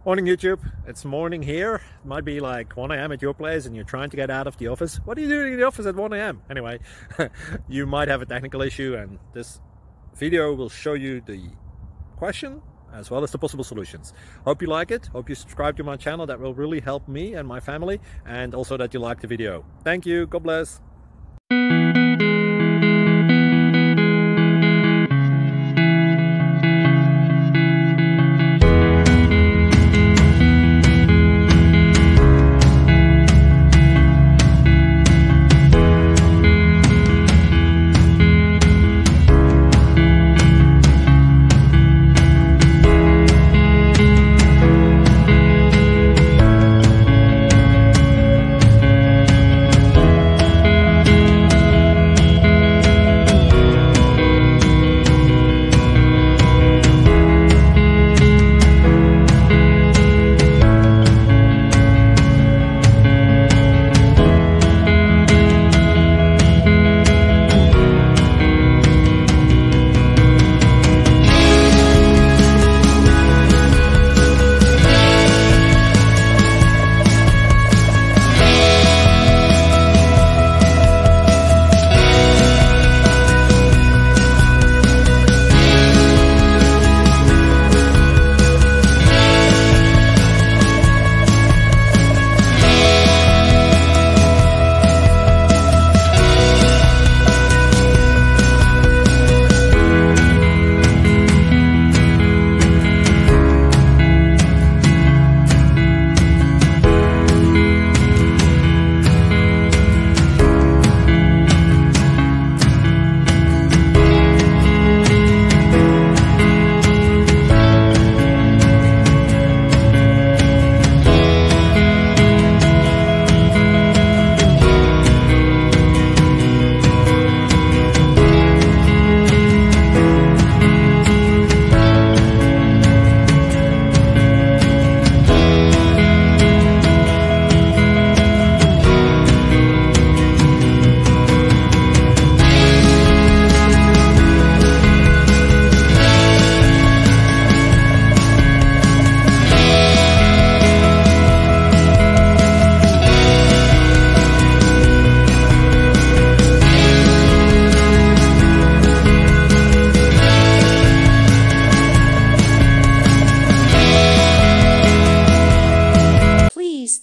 Morning YouTube, it's morning here. It might be like 1 a.m. at your place and you're trying to get out of the office. What are you doing in the office at 1 a.m? Anyway, you might have a technical issue and this video will show you the question as well as the possible solutions. Hope you like it, hope you subscribe to my channel. That will really help me and my family, and also that you like the video. Thank you, God bless.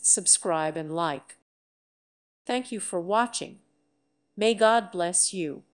Subscribe and like. Thank you for watching. May God bless you.